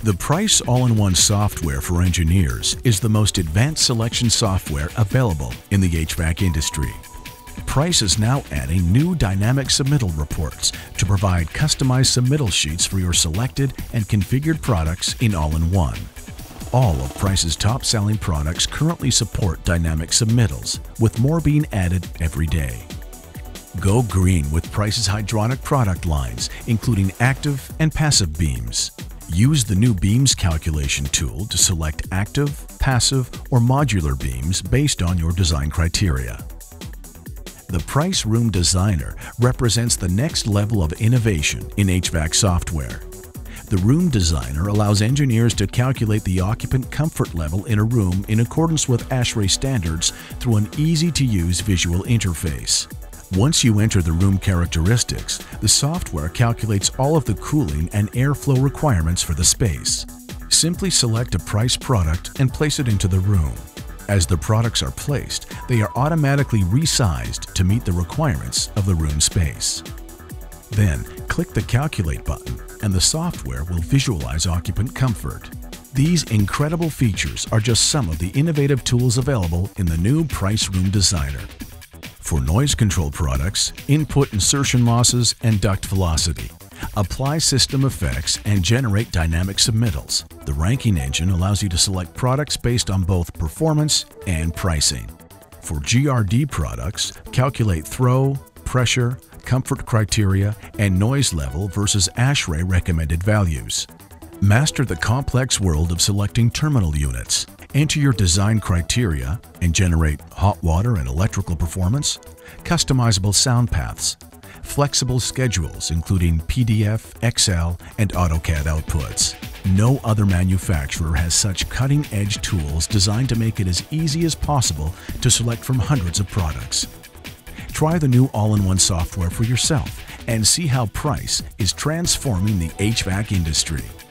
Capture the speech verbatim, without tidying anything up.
The Price all-in-one software for engineers is the most advanced selection software available in the H V A C industry. Price is now adding new dynamic submittal reports to provide customized submittal sheets for your selected and configured products in all-in-one. All of Price's top-selling products currently support dynamic submittals, with more being added every day. Go green with Price's hydronic product lines, including active and passive beams. Use the new beams calculation tool to select active, passive, or modular beams based on your design criteria. The Price Room Designer represents the next level of innovation in H V A C software. The Room Designer allows engineers to calculate the occupant comfort level in a room in accordance with ASHRAE standards through an easy-to-use visual interface. Once you enter the room characteristics, the software calculates all of the cooling and airflow requirements for the space. Simply select a Price product and place it into the room. As the products are placed, they are automatically resized to meet the requirements of the room space. Then, click the Calculate button and the software will visualize occupant comfort. These incredible features are just some of the innovative tools available in the new Price Room Designer. For noise control products, input insertion losses, and duct velocity, apply system effects and generate dynamic submittals. The ranking engine allows you to select products based on both performance and pricing. For G R D products, calculate throw, pressure, comfort criteria, and noise level versus ASHRAE recommended values. Master the complex world of selecting terminal units. Enter your design criteria and generate hot water and electrical performance, customizable sound paths, flexible schedules including P D F, Excel, and AutoCAD outputs. No other manufacturer has such cutting-edge tools designed to make it as easy as possible to select from hundreds of products. Try the new all-in-one software for yourself and see how Price is transforming the H V A C industry.